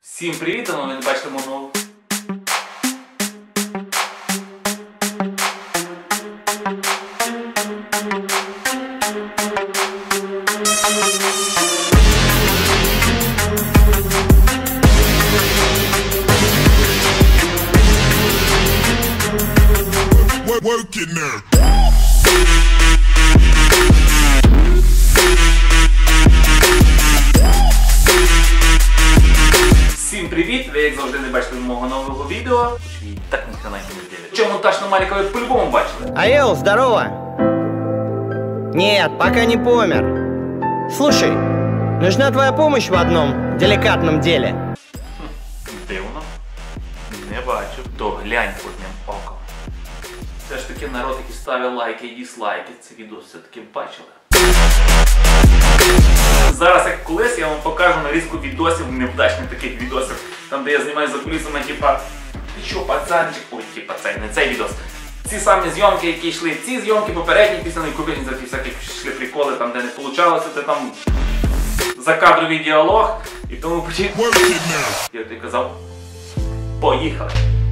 Всім привіт, а ви не бачите мого нового. Work in there. Всім привіт! Ви як завжди не бачите мого нового відео. І так ніхто не дивиться. Чому монтаж Малика ви по-любому бачили? Аэл, здорово! Нет, пока не помер. Слушай, нужна твоя помощь в одном деликатном деле. Дивно. Не бачив. То глянь одним оком. Все ж таки народ, який ставив лайки і дізлайки, це відео все-таки бачили. Зараз, як колись, я вам покажу нарізку відосів, невдачних таких відосів, там де я знімаю за кулісами, типа, ти що, пацанчик? Ой, типа, це не цей відос. Ці самі зйомки, які йшли, ці зйомки попередні, після купені за ті всякі йшли приколи, там де не вийшло, це там закадровий діалог і тому подібне. Я тобі казав, поїхали!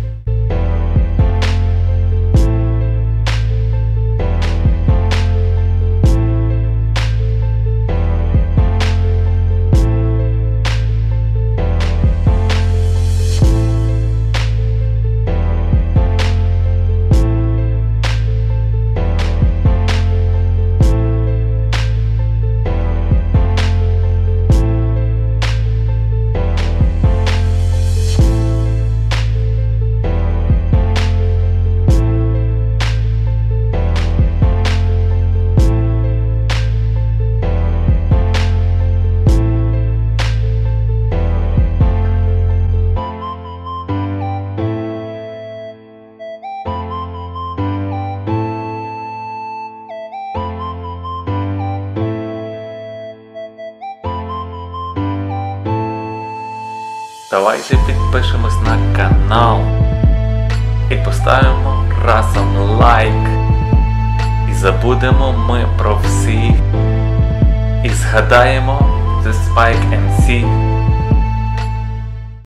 Давайте підпишемось на канал і поставимо разом лайк. І забудемо ми про всіх. І згадаємо The Spike MC.